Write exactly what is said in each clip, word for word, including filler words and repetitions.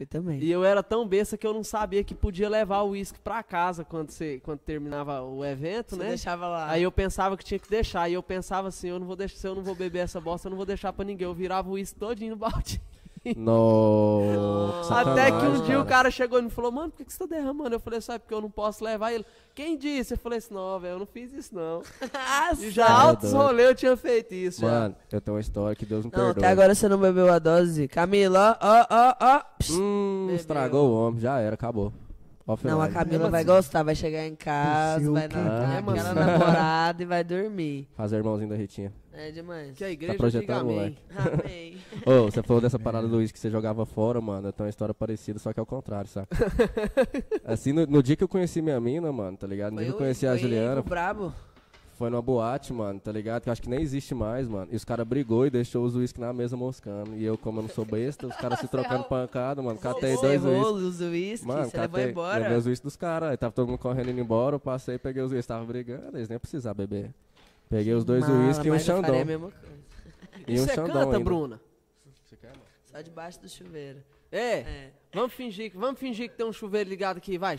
fui também. E eu era tão besta que eu não sabia que podia levar o uísque pra casa quando, você, quando terminava o evento, Você né? deixava lá. Aí eu pensava que tinha que deixar. E eu pensava assim, eu não vou deixar, se eu não vou beber essa bosta, eu não vou deixar pra ninguém. Eu virava o uísque todinho no balde. Nossa. Até que um sacanagem, dia o cara. cara chegou e me falou, mano, por que que você tá derramando? Eu falei, sabe porque eu não posso levar ele. Quem disse? Eu falei assim, não, velho, eu não fiz isso não. E já Tá altos doido. rolê eu tinha feito isso. Mano, eu tenho uma história que Deus me Não, perdoe. até agora você não bebeu a dose. Camila, ó, ó, ó. Psst. Hum, Bebeu. estragou o homem, já era, acabou. Offline. Não, a Camila vai assim. gostar, vai chegar em casa, Seu vai que- na Ah, aquela que- namorada e vai dormir. Fazer irmãozinho da Ritinha. É demais. Que a igreja projetando, diga amém. Amém. Ô, você falou dessa parada do uísque que você jogava fora, mano. Eu tenho uma história parecida, só que é o contrário, sabe? Assim, no, no dia que eu conheci minha mina, mano, tá ligado? No dia que eu conheci a Juliana, O brabo. foi numa boate, mano, tá ligado? Que eu acho que nem existe mais, mano. E os caras brigou e deixou os uísque na mesa moscando. E eu, como eu não sou besta, os caras se trocando pancada, mano. Catei dois uísque. Os uísque, Mano, você levou catei, embora. levei os uísques dos caras. Aí tava todo mundo correndo indo embora, eu passei, peguei os uísques. Tava brigando, eles nem precisavam beber. Peguei os dois Mala, uísques e um mas eu faria Xandão. a mesma coisa. E E um você Xandão canta, ainda. Bruna? Só debaixo do chuveiro. É. É. Vamos fingir, que- vamos fingir que tem um chuveiro ligado aqui, vai.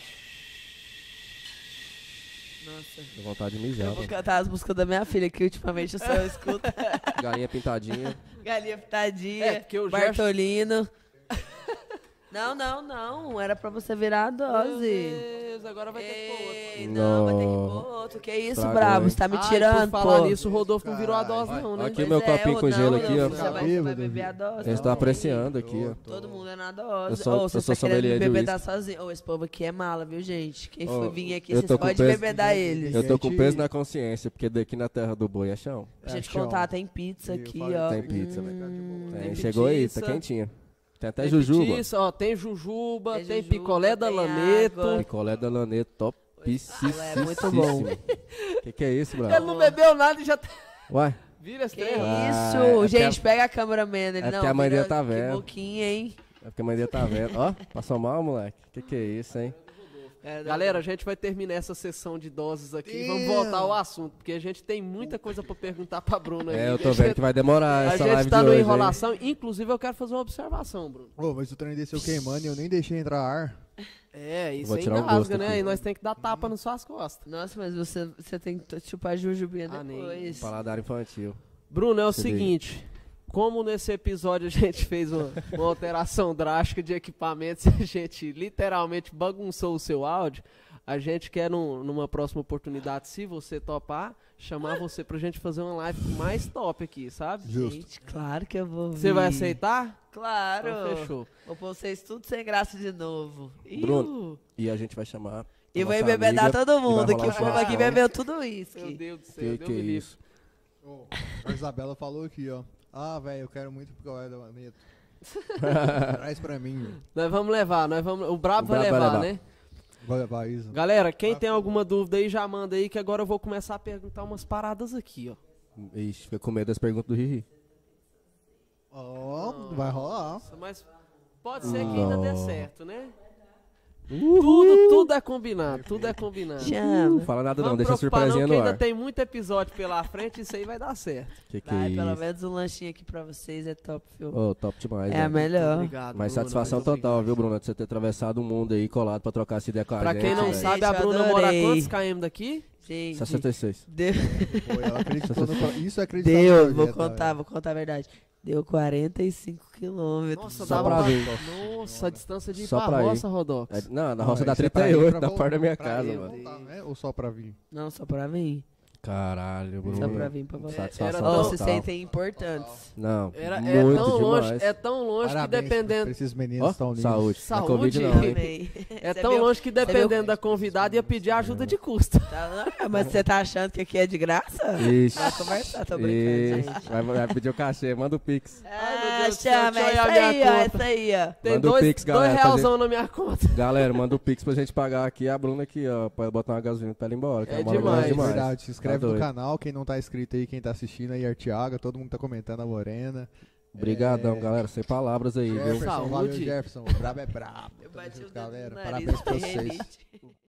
Nossa. Deu vontade de Eu mijar, vou mano. cantar as músicas da minha filha, que ultimamente eu só escuto. Galinha pintadinha. Galinha Pitadinha, É, porque o Gerson- Bartolino. Não, não, não. Era pra você virar a Meu dose. Deus, agora vai ter que pôr outro. Ei, não, vai ter que Não. pôr outro. Que isso, Estragou, brabo? hein? Você tá me Ai, tirando, por falar pô. nisso, o Rodolfo não virou a dose Vai, não, né? aqui Pois meu é, copinho ou com não, gelo não, aqui, ó. Você vai, você vai Bêbado, beber a dose. Eu estou não. apreciando aqui, ó. Todo mundo é na dose. Eu sou- Ô, eu você sou tá querendo sommelier de bebedar uísque. sozinho. Ô, esse povo aqui é mala, viu, gente? Quem Ô, for vir aqui, eu vocês tô com podem peso- bebedar eles. Eu tô com Gente- peso na consciência, porque daqui na terra do boi é chão. Pra gente É, chão. contar, tem pizza Eu aqui, falei, ó. Tem pizza, Hum, velho. Tem chegou aí, petiça. tá quentinha. Tem até Tem jujuba. petiça, ó, tem jujuba, Tem tem, jujuba, picolé da tem laneto. água. Picolé da Laneto, topíssimo. É muito bom. Que que é isso, Ele bravo? não bebeu nada e já tá... Uai, Vira esse Que trem, ó. Ah, isso? é Gente, porque pega a câmeraman. Ele é não, porque a mãe vira- dele tá que vendo. boquinha, hein? é porque a mãe dele tá vendo. Ó, passou mal, moleque. Que que é isso, hein? Galera, a gente vai terminar essa sessão de doses aqui e vamos Damn. voltar ao assunto, porque a gente tem muita coisa pra perguntar pra Bruna. É, aí. eu tô vendo que vai demorar A essa gente live tá de numa hoje, hein? enrolação, inclusive eu quero fazer uma observação, Bruno. Ô, mas o trem desceu queimando e eu nem deixei entrar ar. É, isso Vou aí tirar um engasga, gosto né? aqui. E nós tem que dar tapa nas suas costas. Nossa, mas você, você tem que chupar jujubinha Ah, nem. depois. Paladar infantil. Bruno, é o Se liga. seguinte, como nesse episódio a gente fez uma, uma alteração drástica de equipamentos e a gente literalmente bagunçou o seu áudio, a gente quer num- numa próxima oportunidade, se você topar, chamar você pra gente fazer uma live mais top aqui, sabe? Justo. Gente, claro que eu vou vir. Você vai aceitar? Claro. Então fechou. Vou pôr vocês tudo sem graça de novo. Bruno, E a gente vai chamar. E a vou nossa embebedar amiga todo e vai mundo, que rolar o um povo aqui churrascão. bebeu tudo isso. Meu Deus do céu, Que Deus que é me livre. isso? Ô, a Isabela falou aqui, ó. Ah, velho, eu quero muito picolé da Laneto. Traz pra mim, velho. Nós vamos levar, nós vamos. O Brabo O vai Brabo vai levar, levar. né? Vou levar isso. Galera, quem tem alguma dúvida aí, já manda aí, que agora eu vou começar a perguntar umas paradas aqui, ó. Ixi, fica com medo das perguntas do Riri. Ó, vai rolar. Nossa, mas pode ser que ainda dê Não. certo, né? Tudo, tudo é combinado, tudo é combinado. Não Chama. fala nada não, Vamos deixa a preocupar surpresinha não, que no ainda ar. tem muito episódio pela frente, isso aí vai dar certo. Que que Vai, é pelo isso? menos um lanchinho aqui pra vocês é top, viu? Ô, top demais, É a velho. melhor. Obrigado, Mas Bruno, satisfação muito total, obrigado. viu, Bruno? De você ter atravessado o mundo aí, colado pra trocar essa ideia com a Pra gente. quem não velho. sabe, Gente, a eu Bruna mora a adorei. quantos km daqui? Gente, sessenta e seis. deu, Pô, ela acreditou no pro- Isso é acreditar deu no vou projeto, contar, velho. vou contar a verdade. Deu quarenta e cinco quilômetros. Nossa, Só dava pra pra... vir. Nossa, a distância de ir Só pra pra ir. roça, Rodox. É, não, na Não, roça dá isso é pra trinta e ir, oito, pra da vol- porta da minha pra casa, ir, mano. voltar, né? Ou só pra vir? Não, só pra vir. Caralho, Bruno. Só pra vir pra você. Satisfação Era Não, tão- se total. sentem importantes. Não, Era, é muito tão longe, demais. é tão longe que Parabéns dependendo... pra esses meninos Ó, estão lindos. saúde. Não é Saúde, Covid não, hein? Amém. É Você tão viu? longe que viu? dependendo da convidada ia pedir ajuda de custo. Tá, não, mas você tá achando que aqui é de graça? Ixi. Vai conversar, tô brincando, Ixi. gente. Vai, vai pedir o cachê, manda o Pix. Ai, meu Ah, Deus do céu, chama, deixa eu é isso olhar minha aí, ó, é conta. isso aí, ó. Tem Manda o dois, Pix, dois galera, pra realzão na minha conta. Galera, manda o Pix pra gente pagar aqui a Bruna aqui, ó, pra botar uma gasolina pra ela ir embora. que É ela mora demais. longe É demais. verdade, se inscreve Tá no doido. canal, quem não tá inscrito aí, quem tá assistindo aí, Artiaga, todo mundo tá comentando a Morena. Obrigadão, É, galera, sem palavras aí, viu? Jefferson, Saúde. valeu Jefferson, o brabo é brabo. Eu Tamo bati junto, o dedo galera, no nariz, parabéns pra tem vocês. rinite.